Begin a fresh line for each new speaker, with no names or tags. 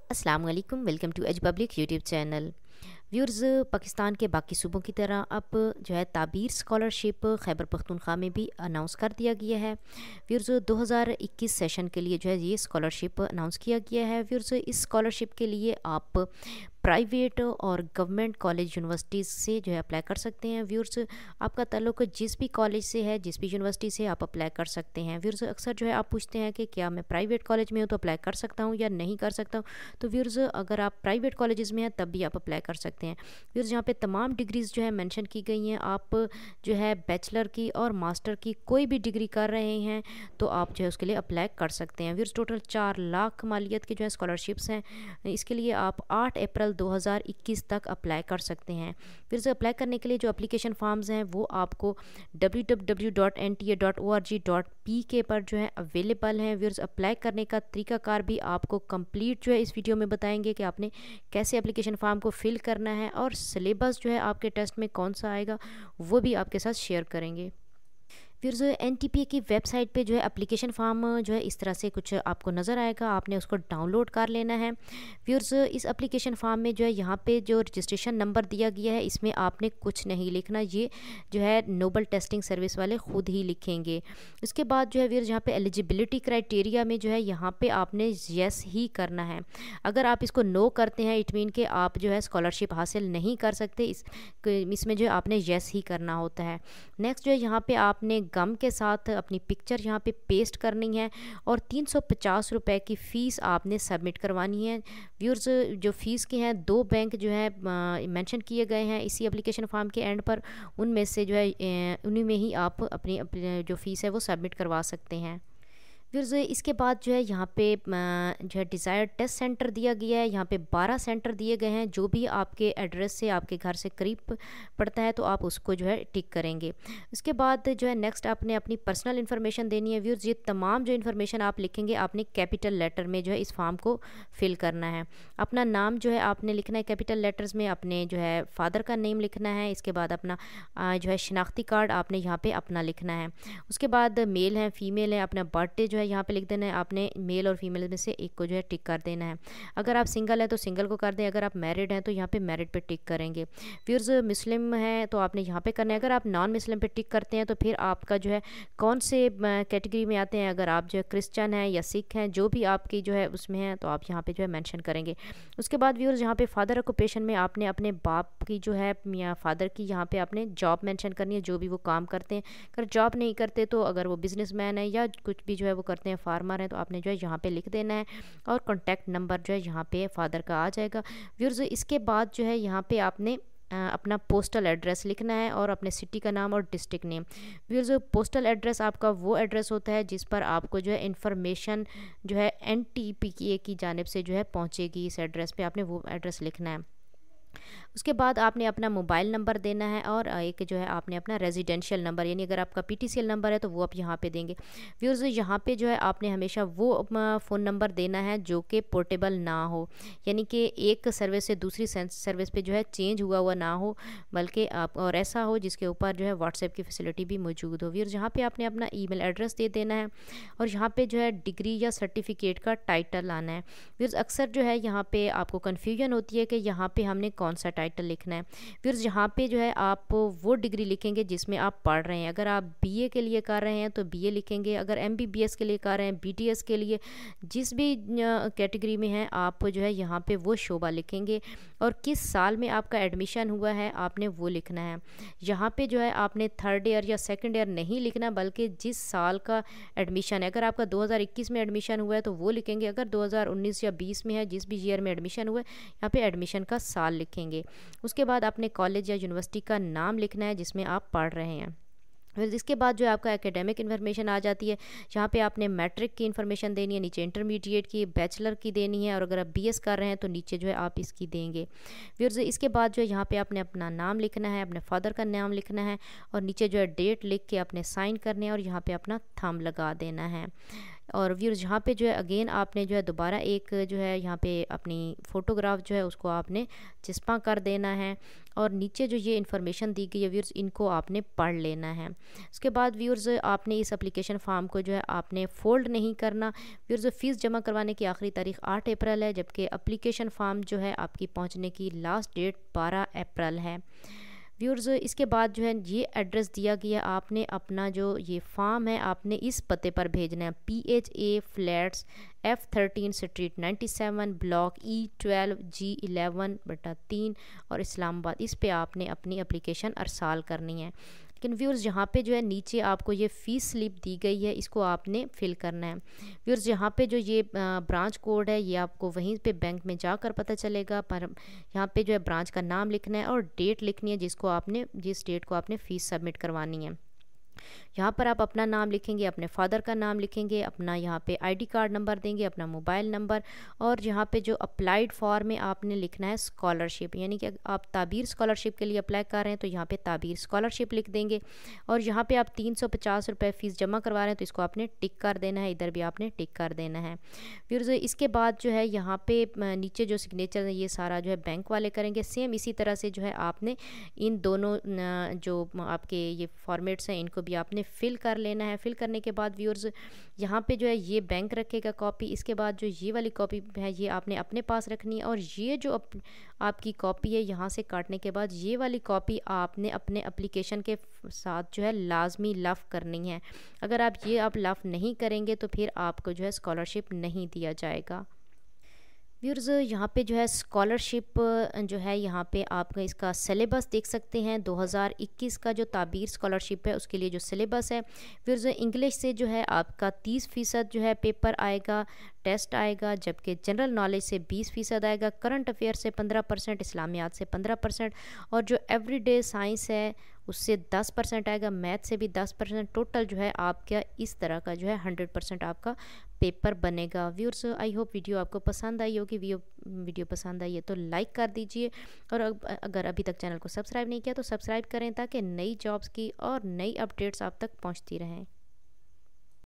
अस्सलाम वालेकुम, welcome to EduPublic YouTube channel. Viewers, Pakistan के बाकी सूबों की तरह अब जो है ताबीर स्कॉलरशिप खैबर पख्तूनख्वा में भी अनाउंस कर दिया गया है। व्यूअर्स, 2021 सेशन के लिए जो है ये स्कॉलरशिप अनाउंस किया गया है। व्यूअर्स, इस स्कॉलरशिप के लिए आप प्राइवेट और गवर्नमेंट कॉलेज यूनिवर्सिटीज़ से जो है अप्लाई कर सकते हैं। व्यूअर्स, आपका ताल्लुक जिस भी कॉलेज से है, जिस भी यूनिवर्सिटी से आप अप्लाई कर सकते हैं। व्यूअर्स, अक्सर जो है आप पूछते हैं कि क्या मैं प्राइवेट कॉलेज में हूँ तो अप्लाई कर सकता हूँ या नहीं कर सकता हूँ। तो व्यूअर्स, अगर आप प्राइवेट कॉलेजेस में हैं तब भी आप अप्लाई कर सकते हैं। व्यूअर्स, यहाँ पे तमाम डिग्रीज़ जो है मेंशन की गई हैं। आप जो है बैचलर की और मास्टर की कोई भी डिग्री कर रहे हैं तो आप जो है उसके लिए अप्लाई कर सकते हैं। व्यूअर्स, टोटल 4 लाख मालियत के जो है स्कॉलरशिप्स हैं। इसके लिए आप 8 अप्रैल 2021 तक अप्लाई कर सकते हैं। फिर से अप्लाई करने के लिए जो एप्लीकेशन फॉर्म्स हैं वो आपको www.nta.org.pk पर जो है अवेलेबल हैं। व्यूअर्स, अप्लाई करने का तरीकाकार भी आपको कंप्लीट जो है इस वीडियो में बताएंगे कि आपने कैसे एप्लीकेशन फॉर्म को फिल करना है, और सिलेबस जो है आपके टेस्ट में कौन सा आएगा वो भी आपके साथ शेयर करेंगे। फिर जो NTPA की वेबसाइट पे जो है एप्लीकेशन फॉर्म जो है इस तरह से कुछ आपको नज़र आएगा, आपने उसको डाउनलोड कर लेना है। व्यूअर्स, इस एप्लीकेशन फॉर्म में जो है यहाँ पे जो रजिस्ट्रेशन नंबर दिया गया है इसमें आपने कुछ नहीं लिखना, ये जो है नोबल टेस्टिंग सर्विस वाले ख़ुद ही लिखेंगे। उसके बाद जो है व्यूअर्स, यहाँ पे एलिजिबिलिटी क्राइटेरिया में जो है यहाँ पे आपने येस ही करना है। अगर आप इसको नो करते हैं इट मीन कि आप जो है स्कॉलरशिप हासिल नहीं कर सकते। इसमें जो है आपने येस ही करना होता है। नेक्स्ट जो है यहाँ पे आपने गम के साथ अपनी पिक्चर यहाँ पे पेस्ट करनी है और 350 रुपये की फ़ीस आपने सबमिट करवानी है। व्यूअर्स, जो फ़ीस के हैं 2 बैंक जो है मेंशन किए गए हैं इसी एप्लीकेशन फॉर्म के एंड पर, उनमें से जो है उन्हीं में ही आप अपनी जो फ़ीस है वो सबमिट करवा सकते हैं। फिर इसके बाद जो है यहाँ पे जो है डिज़ायर्ड टेस्ट सेंटर दिया गया है। यहाँ पे 12 सेंटर दिए गए हैं। जो भी आपके एड्रेस से आपके घर से करीब पड़ता है तो आप उसको जो है टिक करेंगे। उसके बाद जो है नेक्स्ट आपने अपनी पर्सनल इन्फॉर्मेशन देनी है। व्यूअर्स, ये तमाम जो इन्फॉर्मेशन आप लिखेंगे आपने कैपिटल लेटर में जो है इस फॉर्म को फिल करना है। अपना नाम जो है आपने लिखना है कैपिटल लेटर्स में, अपने जो है फादर का नेम लिखना है। इसके बाद अपना जो है शनाख्ती कार्ड आपने यहाँ पर अपना लिखना है। उसके बाद मेल है फीमेल है, अपना बर्थडे जो है यहाँ पे लिख देना है। आपने मेल और फीमेल में से एक को जो है टिक कर देना है। अगर आप सिंगल है तो सिंगल को कर दें, अगर आप मैरिड हैं तो यहाँ पे मैरिड पे टिक करेंगे। व्यूअर्स, मुस्लिम है तो आपने यहाँ पे करना है। अगर आप नॉन मुस्लिम पे टिक करते हैं तो फिर आपका जो है कौन से कैटेगरी में आते हैं, अगर आप जो है क्रिश्चियन हैं या सिख हैं, जो भी आपकी जो है उसमें है तो आप यहाँ पे जो है मेंशन करेंगे। उसके बाद व्यूअर्स, यहाँ पे फादर ऑक्यूपेशन में आपने अपने बाप की जो है या फादर की यहाँ पे आपने जॉब मेंशन करनी है, जो भी वो काम करते हैं। अगर जॉब नहीं करते तो अगर वो बिजनेसमैन है या कुछ भी जो है वो करते हैं, फार्मर है, तो आपने जो है यहाँ पे लिख देना है और कॉन्टैक्ट नंबर जो है यहाँ पे फादर का आ जाएगा। व्यूअर्स, इसके बाद जो है यहाँ पे आपने अपना पोस्टल एड्रेस लिखना है और अपने सिटी का नाम और district name. Viewers, postal address आपका वो एड्रेस होता है जिस पर आपको जो है इन्फॉर्मेशन जो है NTPA की जानिब से जो है पहुँचेगी। इस एड्रेस पे आपने वो एड्रेस लिखना है। उसके बाद आपने अपना मोबाइल नंबर देना है और एक जो है आपने अपना रेजिडेंशियल नंबर, यानी अगर आपका PTCL नंबर है तो वो आप यहाँ पे देंगे। व्यूअर्स, यहाँ पे जो है आपने हमेशा वो फ़ोन नंबर देना है जो कि पोर्टेबल ना हो, यानी कि एक सर्विस से दूसरी सर्विस पे जो है चेंज हुआ ना हो, बल्कि आप और ऐसा हो जिसके ऊपर जो है व्हाट्सएप की फैसिलिटी भी मौजूद हो। व्यूअर्स, यहाँ पे आपने अपना ईमेल एड्रेस दे देना है और यहाँ पे जो है डिग्री या सर्टिफिकेट का टाइटल आना है। व्यूअर्स, अक्सर जो है यहाँ पे आपको कन्फ्यूजन होती है कि यहाँ पे हमने कौन सा टाइटल लिखना है। फिर यहाँ पे जो है आप वो डिग्री लिखेंगे जिसमें आप पढ़ रहे हैं। अगर आप BA के लिए कर रहे हैं तो BA लिखेंगे, अगर MBBS के लिए कर रहे हैं, BTS के लिए, जिस भी कैटेगरी में है आप जो है यहाँ पे वो शोबा लिखेंगे और किस साल में आपका एडमिशन हुआ है आपने वो लिखना है। यहाँ पे जो है आपने 3rd ईयर या 2nd ईयर नहीं लिखना, बल्कि जिस साल का एडमिशन है। अगर आपका 2021 में एडमिशन हुआ है तो वो लिखेंगे, अगर 2019 या 20 में है, जिस भी ईयर में एडमिशन हुआ है यहाँ पे एडमिशन का साल लिखेंगे। उसके बाद अपने कॉलेज या यूनिवर्सिटी का नाम लिखना है जिसमें आप पढ़ रहे हैं। फिर इसके बाद जो है आपका एकेडमिक इन्फॉर्मेशन आ जाती है। यहाँ पे आपने मैट्रिक की इन्फॉर्मेशन देनी है, नीचे इंटरमीडिएट की, बैचलर की देनी है, और अगर आप BS कर रहे हैं तो नीचे जो है आप इसकी देंगे। फिर इसके बाद जो है यहाँ पे आपने अपना नाम लिखना है, अपने फादर का नाम लिखना है और नीचे जो है डेट लिख के अपने साइन करने हैं और यहाँ पे अपना थंब लगा देना है। और व्यूअर्स यहाँ पे जो है अगेन आपने जो है दोबारा एक जो है यहाँ पे अपनी फ़ोटोग्राफ जो है उसको आपने चिस्पा कर देना है और नीचे जो ये इन्फॉर्मेशन दी गई है व्यूअर्स इनको आपने पढ़ लेना है। उसके बाद व्यूअर्स आपने इस एप्लीकेशन फॉर्म को जो है आपने फ़ोल्ड नहीं करना। व्यूअर्स फ़ीस जमा करवाने की आखिरी तारीख 8 अप्रैल है, जबकि एप्लीकेशन फॉर्म जो है आपकी पहुंचने की लास्ट डेट 12 अप्रैल है। व्यूअर्स इसके बाद जो है ये एड्रेस दिया गया, आपने अपना जो ये फॉर्म है आपने इस पते पर भेजना है, PHA flats F13 street 97 block E12 G11/3 और इस्लामाबाद। इस पे आपने अपनी एप्लीकेशन अरसाल करनी है। लेकिन व्यूअर्स यहाँ पे जो है नीचे आपको ये फ़ीस स्लिप दी गई है, इसको आपने फिल करना है। व्यूअर्स यहाँ पे जो ये ब्रांच कोड है ये आपको वहीं पे बैंक में जाकर पता चलेगा, पर यहाँ पे जो है ब्रांच का नाम लिखना है और डेट लिखनी है जिस डेट को आपने फ़ीस सबमिट करवानी है। यहाँ पर आप अपना नाम लिखेंगे, अपने फादर का नाम लिखेंगे, अपना यहाँ पे ID कार्ड नंबर देंगे, अपना मोबाइल नंबर, और यहाँ पे जो अप्लाइड फॉर में आपने लिखना है स्कॉलरशिप, यानी कि आप ताबीर स्कॉलरशिप के लिए अप्लाई कर रहे हैं तो यहाँ पे ताबीर स्कॉलरशिप लिख देंगे। और यहाँ पे आप 350 रुपये फ़ीस जमा करवा रहे हैं तो इसको आपने टिक कर देना है, इधर भी आपने टिक कर देना है। फिर इसके बाद जो है यहाँ पे नीचे जो सिग्नेचर है ये सारा जो है बैंक वाले करेंगे। सेम इसी तरह से जो है आपने इन दोनों जो आपके ये फॉर्मेट्स हैं इनको भी आपने फिल कर लेना है। फिल करने के बाद व्यूअर्स यहाँ पे जो है ये बैंक रखेगा कॉपी, इसके बाद जो ये वाली कॉपी है ये आपने अपने पास रखनी है, और ये जो आपकी कॉपी है यहाँ से काटने के बाद ये वाली कॉपी आपने अपने एप्लीकेशन के साथ जो है लाजमी लफ करनी है। अगर आप लफ नहीं करेंगे तो फिर आपको जो है स्कॉलरशिप नहीं दिया जाएगा। व्यूअर्स यहाँ पे जो है स्कॉलरशिप जो है यहाँ पे आप इसका सिलेबस देख सकते हैं। 2021 का जो ताबीर स्कॉलरशिप है उसके लिए जो सिलेबस है व्यूअर्स इंग्लिश से जो है आपका 30% जो है पेपर आएगा, टेस्ट आएगा, जबकि जनरल नॉलेज से 20% आएगा, करंट अफेयर से 15%, इस्लामियात से 15%, और जो एवरीडे साइंस है उससे 10% आएगा, मैथ से भी 10%। टोटल जो है आपका इस तरह का जो है 100% आपका पेपर बनेगा। व्यूअर्स आई होप वीडियो आपको पसंद आई होगी। वीडियो पसंद आई है तो लाइक कर दीजिए, और अगर अभी तक चैनल को सब्सक्राइब नहीं किया तो सब्सक्राइब करें ताकि नई जॉब्स की और नई अपडेट्स आप तक पहुंचती रहें।